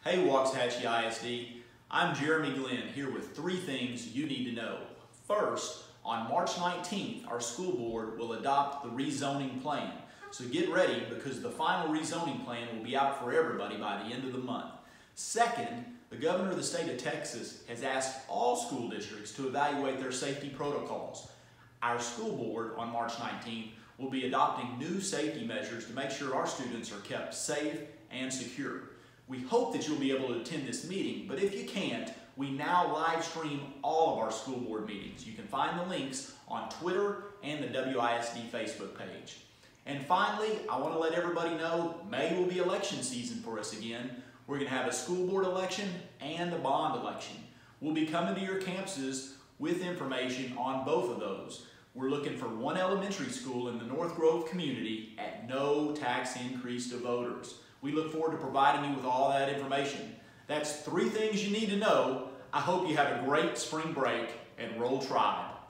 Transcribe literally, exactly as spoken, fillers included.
Hey Waxahachie I S D, I'm Jeremy Glenn here with three things you need to know. First, on March nineteenth, our school board will adopt the rezoning plan. So get ready because the final rezoning plan will be out for everybody by the end of the month. Second, the governor of the state of Texas has asked all school districts to evaluate their safety protocols. Our school board on March nineteenth will be adopting new safety measures to make sure our students are kept safe and secure. We hope that you'll be able to attend this meeting, but if you can't, we now live stream all of our school board meetings. You can find the links on Twitter and the W I S D Facebook page. And finally, I want to let everybody know May will be election season for us again. We're going to have a school board election and a bond election. We'll be coming to your campuses with information on both of those. We're looking for one elementary school in the North Grove community at no tax increase to voters. We look forward to providing you with all that information. That's three things you need to know. I hope you have a great spring break and roll Tribe.